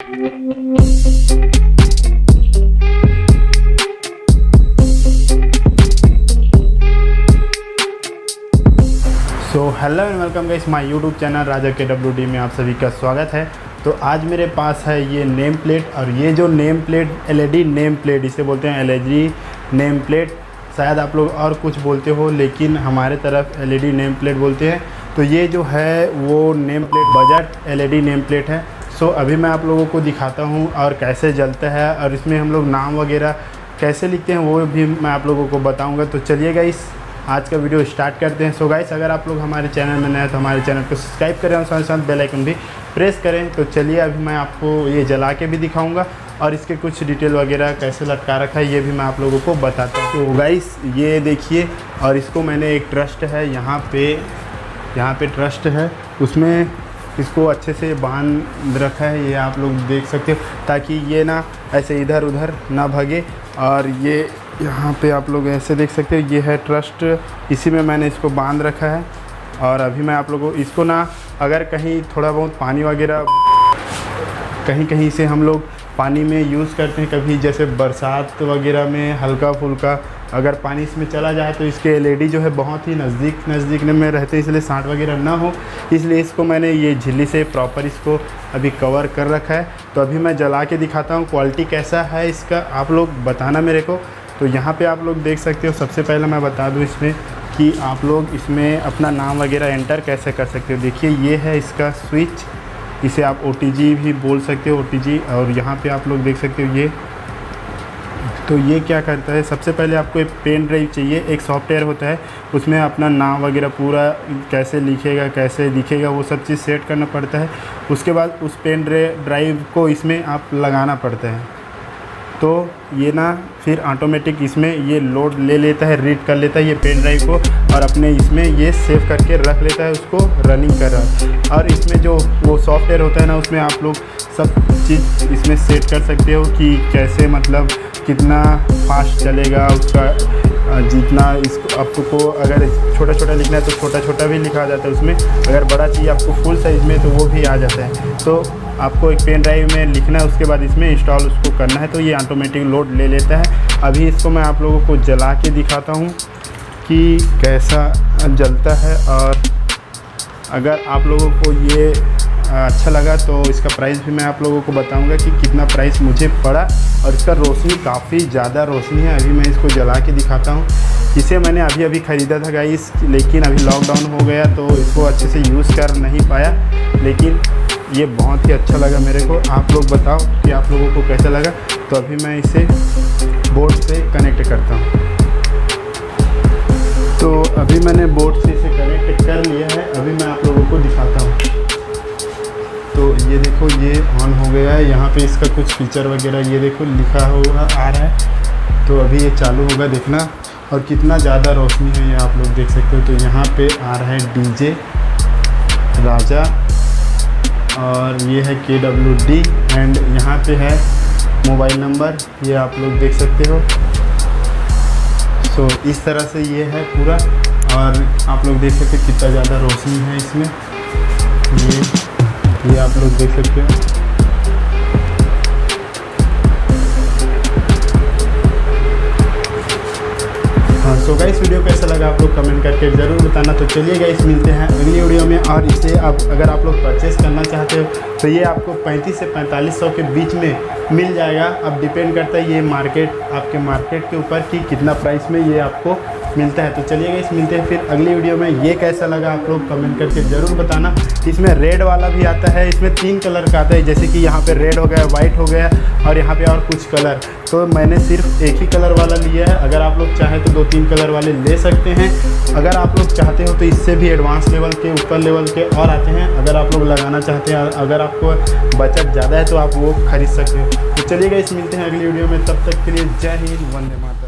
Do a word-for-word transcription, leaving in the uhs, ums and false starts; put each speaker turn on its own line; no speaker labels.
So hello and welcome guys my YouTube channel Djrakakwd में आप सभी का स्वागत है। तो आज मेरे पास है ये नेम प्लेट, और ये जो name plate LED name plate, इसे बोलते हैं एलईडी नेम प्लेट। शायद आप लोग और कुछ बोलते हो, लेकिन हमारे तरफ एलईडी नेम प्लेट बोलते हैं। तो ये जो है वो name plate budget LED name plate है। सो अभी मैं आप लोगों को दिखाता हूँ और कैसे जलता है, और इसमें हम लोग नाम वगैरह कैसे लिखते हैं वो भी मैं आप लोगों को बताऊँगा। तो चलिए गाइस आज का वीडियो स्टार्ट करते हैं। सो गाइस अगर आप लोग हमारे चैनल में नए हैं तो हमारे चैनल को सब्सक्राइब करें और साथ साथ बेल आइकन भी प्रेस करें। तो चलिए अभी मैं आपको ये जला के भी दिखाऊंगा और इसके कुछ डिटेल वगैरह कैसे लटका रखा है ये भी मैं आप लोगों को बताता हूँ। तो गाइस ये देखिए, और इसको मैंने एक ट्रस्ट है यहाँ पे यहाँ पे ट्रस्ट है, उसमें इसको अच्छे से बांध रखा है, ये आप लोग देख सकते हो, ताकि ये ना ऐसे इधर उधर ना भागे। और ये यहाँ पे आप लोग ऐसे देख सकते हो, ये है ट्रस्ट, इसी में मैंने इसको बांध रखा है। और अभी मैं आप लोगों को इसको ना, अगर कहीं थोड़ा बहुत पानी वगैरह कहीं कहीं से हम लोग पानी में यूज़ करते हैं, कभी जैसे बरसात वगैरह में हल्का फुल्का अगर पानी इसमें चला जाए तो इसके एलईडी जो है बहुत ही नज़दीक नज़दीक में रहते हैं, इसलिए सांट वगैरह ना हो, इसलिए इसको मैंने ये झिल्ली से प्रॉपर इसको अभी कवर कर रखा है। तो अभी मैं जला के दिखाता हूँ क्वालिटी कैसा है इसका, आप लोग बताना मेरे को। तो यहाँ पे आप लोग देख सकते हो, सबसे पहले मैं बता दूँ इसमें कि आप लोग इसमें अपना नाम वगैरह एंटर कैसे कर सकते हो। देखिए ये है इसका स्विच, इसे आप ओ टी जी भी बोल सकते हो, ओ टी जी। और यहाँ पे आप लोग देख सकते हो ये, तो ये क्या करता है, सबसे पहले आपको एक पेन ड्राइव चाहिए, एक सॉफ्टवेयर होता है, उसमें अपना नाम वगैरह पूरा कैसे लिखेगा कैसे दिखेगा वो सब चीज़ सेट करना पड़ता है। उसके बाद उस पेन ड्राइव को इसमें आप लगाना पड़ता है, तो ये ना फिर ऑटोमेटिक इसमें ये लोड ले लेता है, रीड कर लेता है ये पेन ड्राइव को, और अपने इसमें ये सेव करके रख लेता है, उसको रनिंग कर रहा है। और इसमें जो वो सॉफ्टवेयर होता है ना, उसमें आप लोग सब चीज़ इसमें सेट कर सकते हो कि कैसे मतलब कितना फास्ट चलेगा उसका, जितना इसको आपको अगर छोटा छोटा लिखना है तो छोटा छोटा भी लिखा जाता है उसमें, अगर बड़ा चाहिए आपको फुल साइज़ में तो वो भी आ जाता है। तो आपको एक पेन ड्राइव में लिखना है, उसके बाद इसमें इंस्टॉल उसको करना है, तो ये ऑटोमेटिक लोड ले लेता है। अभी इसको मैं आप लोगों को जला के दिखाता हूँ कि कैसा जलता है। और अगर आप लोगों को ये अच्छा लगा तो इसका प्राइस भी मैं आप लोगों को बताऊंगा कि कितना प्राइस मुझे पड़ा। और इसका रोशनी काफ़ी ज़्यादा रोशनी है। अभी मैं इसको जला के दिखाता हूँ। इसे मैंने अभी अभी ख़रीदा था गाइस, लेकिन अभी लॉकडाउन हो गया तो इसको अच्छे से यूज़ कर नहीं पाया, लेकिन ये बहुत ही अच्छा लगा मेरे को। आप लोग बताओ कि आप लोगों को कैसा लगा। तो अभी मैं इसे बोर्ड से कनेक्ट करता हूँ। तो अभी मैंने बोर्ड से इसे कनेक्ट कर लिया है, अभी मैं आप लोगों को दिखाता हूँ। तो ये देखो ये ऑन हो गया है, यहाँ पे इसका कुछ फीचर वगैरह ये देखो लिखा हुआ आ रहा है। तो अभी ये चालू होगा, देखना, और कितना ज़्यादा रोशनी है ये आप लोग देख सकते हो। तो यहाँ पे आ रहा है डीजे राजा, और ये है के डब्ल्यू डी, एंड यहाँ पे है मोबाइल नंबर, ये आप लोग देख सकते हो। सो so, इस तरह से ये है पूरा, और आप लोग देख सकते हो कितना ज़्यादा रोशनी है इसमें, ये ये आप लोग देख सकते हो। हाँ सो गाइस वीडियो कैसा लगा आप लोग कमेंट करके ज़रूर बताना। तो चलिए गाइस मिलते हैं अगली वीडियो में। और इसे आप अगर आप लोग परचेज़ करना चाहते हो तो ये आपको पैंतीस से पैंतालीस सौ के बीच में मिल जाएगा। अब डिपेंड करता है ये मार्केट आपके मार्केट के ऊपर कि कितना प्राइस में ये आपको मिलता है। तो चलिए गाइस मिलते हैं फिर अगली वीडियो में। ये कैसा लगा आप लोग कमेंट करके ज़रूर बताना। इसमें रेड वाला भी आता है, इसमें तीन कलर का आता है, जैसे कि यहाँ पे रेड हो गया, वाइट हो गया, और यहाँ पे और कुछ कलर। तो मैंने सिर्फ एक ही कलर वाला लिया है। अगर आप लोग चाहें तो दो तीन कलर वाले ले सकते हैं। अगर आप लोग चाहते हो तो इससे भी एडवांस लेवल के, ऊपर लेवल के और आते हैं। अगर आप लोग लगाना चाहते हैं, अगर आपको बजट ज़्यादा है तो आप वो खरीद सकते हो। तो चलिए गाइस मिलते हैं अगली वीडियो में, तब तक के लिए जय हिंद, वंदे मातरम।